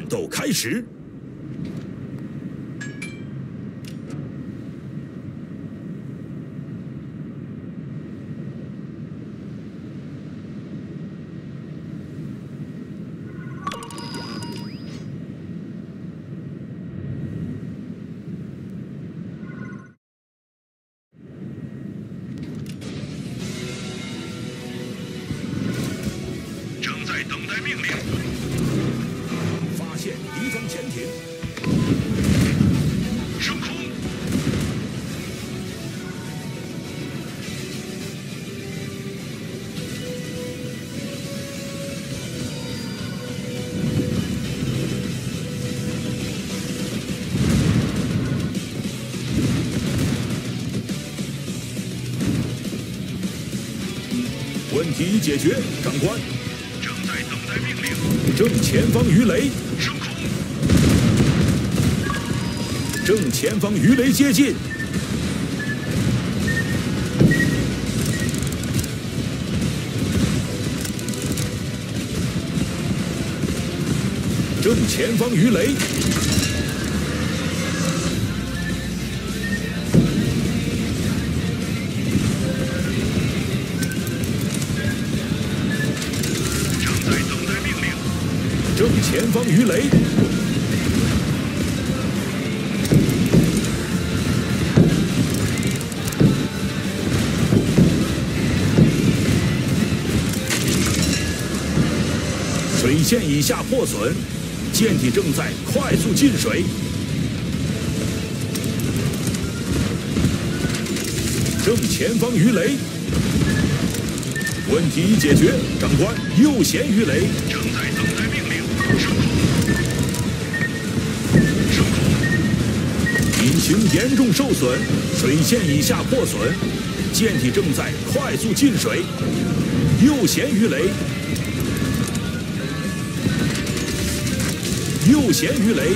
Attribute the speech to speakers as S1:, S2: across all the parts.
S1: 斗开始。
S2: 等待命令。
S1: 发现敌方潜艇。
S2: 升空。
S1: 问题已解决，长官。
S2: 等待命令。
S1: 正前方鱼雷，
S2: 升空。
S1: 正前方鱼雷接近。正前方鱼雷。正前方鱼雷，水线以下破损，舰体正在快速进水。正前方鱼雷，问题已解决，长官，右舷鱼雷。
S2: 正在等待命令，升空，升空。
S1: 引擎严重受损，水线以下破损，舰体正在快速进水。右舷鱼雷，右舷鱼雷，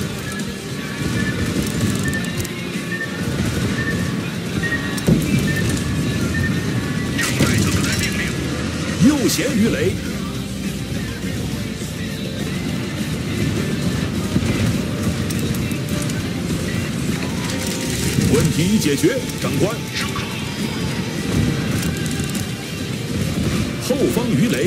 S2: 正在等待命令，
S1: 右舷鱼雷。 问题已解决，长官。
S2: 升空。
S1: 后方鱼雷，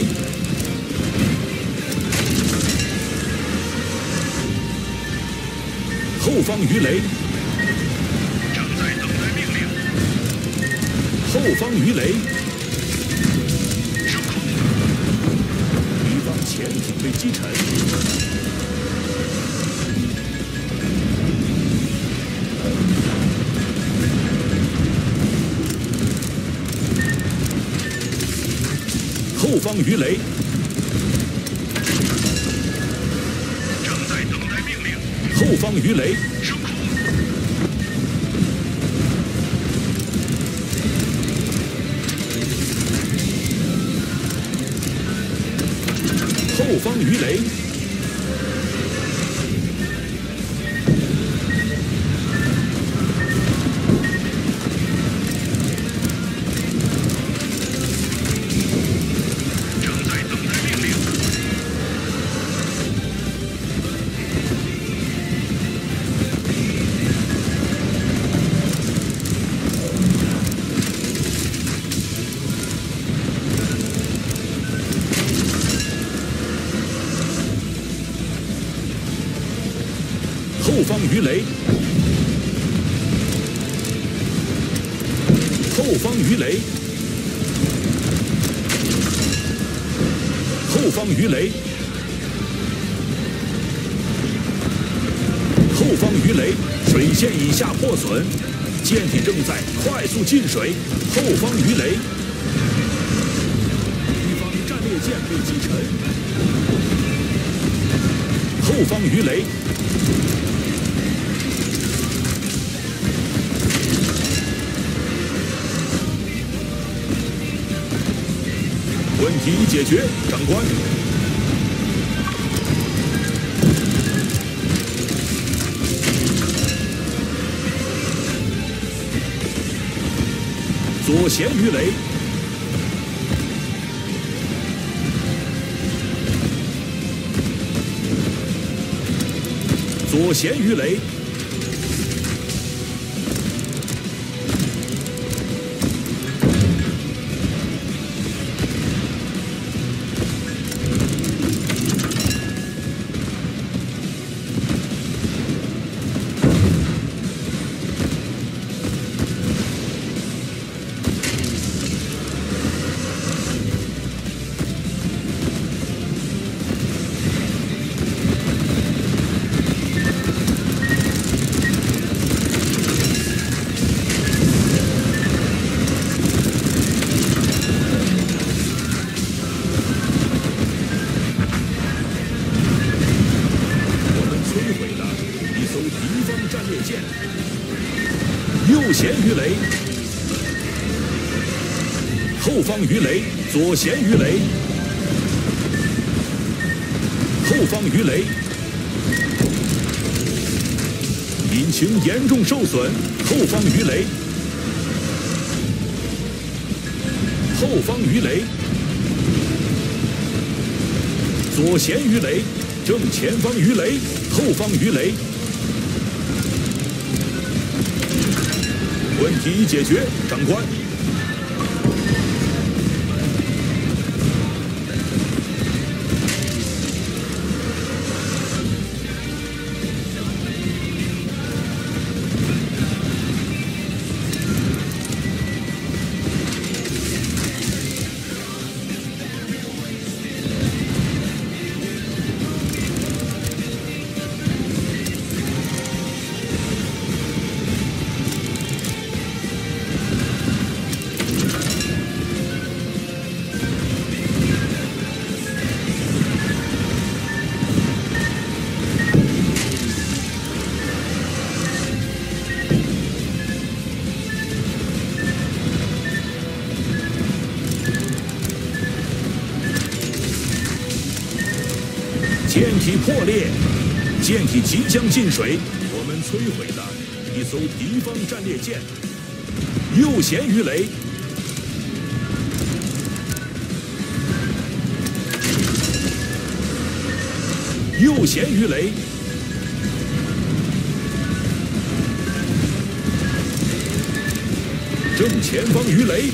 S1: 后方鱼雷，
S2: 正在等待命令。
S1: 后方鱼雷，
S2: 升空。
S1: 敌方潜艇被击沉。 后方鱼雷，
S2: 正在等待命令。
S1: 后方鱼雷，
S2: 升空。
S1: 后方鱼雷，后方鱼雷，后方鱼雷，后方鱼雷，后方鱼雷，水线以下破损，舰体正在快速进水。后方鱼雷，敌方战列舰被击沉。后方鱼雷。 问题已解决，长官。左舷鱼雷， 左舷鱼雷。 右舷鱼雷，后方鱼雷，左舷鱼雷，后方鱼雷，引擎严重受损，后方鱼雷，后方鱼雷，左舷鱼雷，正前方鱼雷，后方鱼雷。 问题已解决，长官。舰体破裂，舰体即将进水。我们摧毁了一艘敌方战列舰。右舷鱼雷，右舷鱼雷，正前方鱼雷。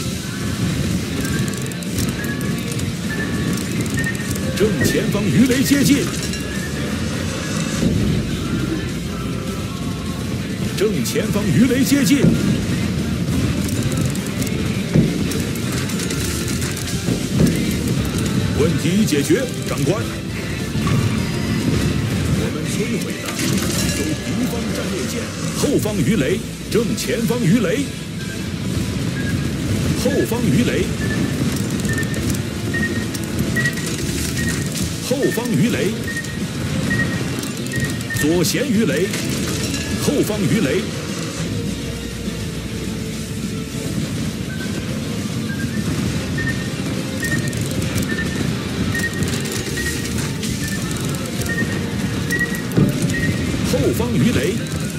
S1: 正前方鱼雷接近，正前方鱼雷接近，问题已解决，长官。我们摧毁了一艘敌方战列舰，后方鱼雷，正前方鱼雷，后方鱼雷。 后方鱼雷，左舷鱼雷，后方鱼雷，后方鱼雷，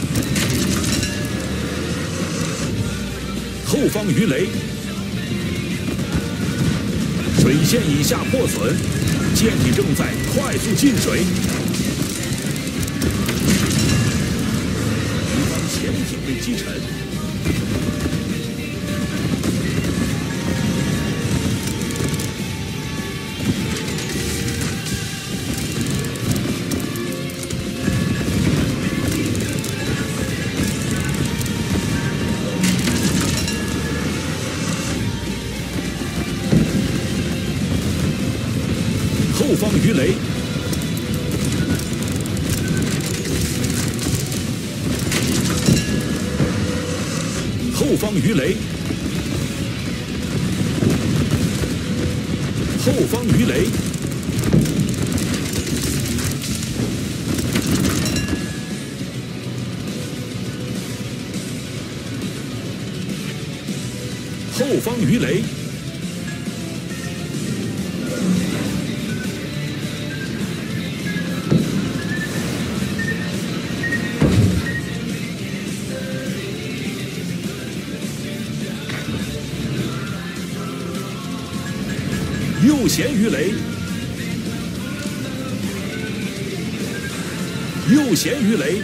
S1: 后方鱼雷，水线以下破损。 舰体正在快速进水，敌方潜艇被击沉。后方鱼雷，后方鱼雷，后方鱼雷，后方鱼雷。 右舷鱼雷， 右弦鱼雷，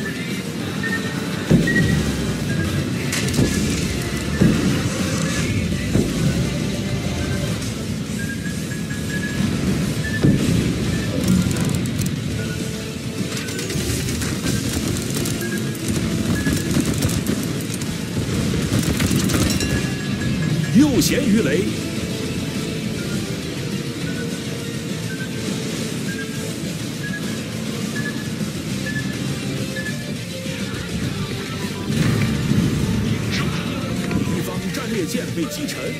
S1: 右弦鱼雷，敌方战列舰被击沉。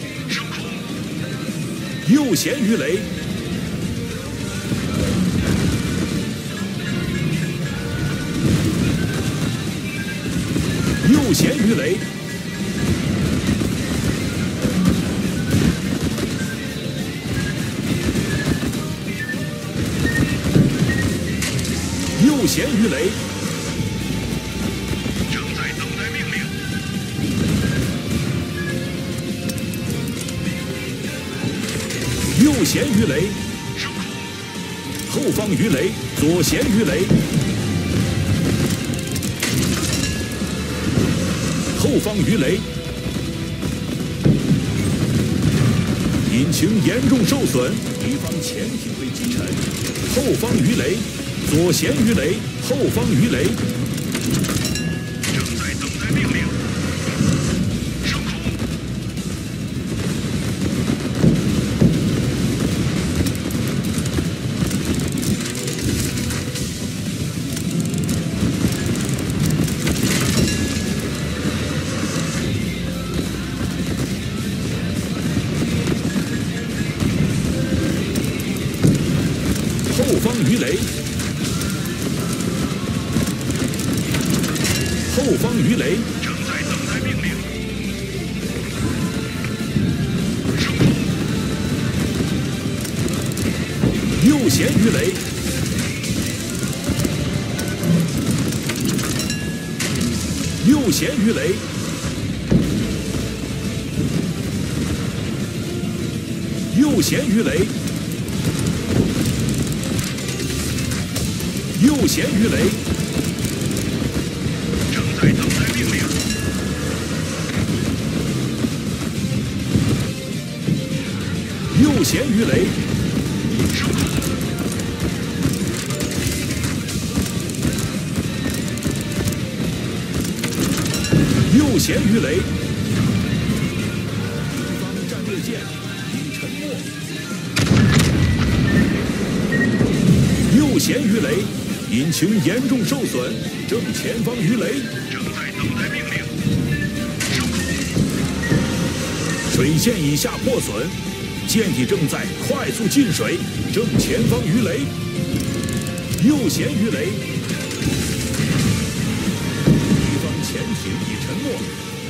S1: 右弦鱼雷，右弦鱼雷。 右弦鱼雷，
S2: 正在等待命令。
S1: 右弦鱼雷，
S2: 升空。
S1: 后方鱼雷，左弦鱼雷，后方鱼雷，引擎严重受损，敌方潜艇被击沉，后方鱼雷。 左舷鱼雷，后方鱼雷，
S2: 正在等待命令。升空。
S1: 后方鱼雷。 后方鱼雷，
S2: 正在等待命令。升空。
S1: 右舷鱼雷，右舷鱼雷，右舷鱼雷，右舷鱼雷。
S2: 在等待命令。
S1: 右舷鱼雷，
S2: 升空。
S1: 右舷鱼雷，敌方战列舰已沉没。右舷鱼雷，引擎严重受损，正前方鱼雷。
S2: 正在等待命令。升空。
S1: 水线以下破损，舰体正在快速进水，正前方鱼雷。右舷鱼雷，敌方潜艇已沉没。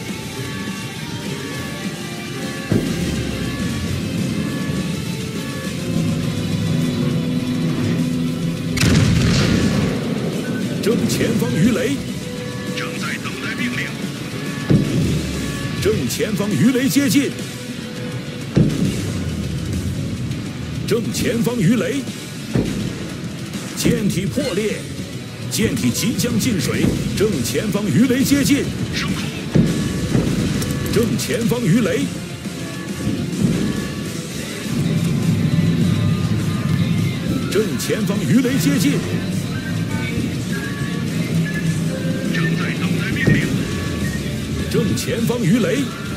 S1: 正前方鱼雷。
S2: 正在等待命令。
S1: 正前方鱼雷接近，正前方鱼雷，舰体破裂，舰体即将进水，正前方鱼雷接近，
S2: 升空。
S1: 正前方鱼雷，正前方鱼雷接近，
S2: 正在等待命令。
S1: 正前方鱼雷。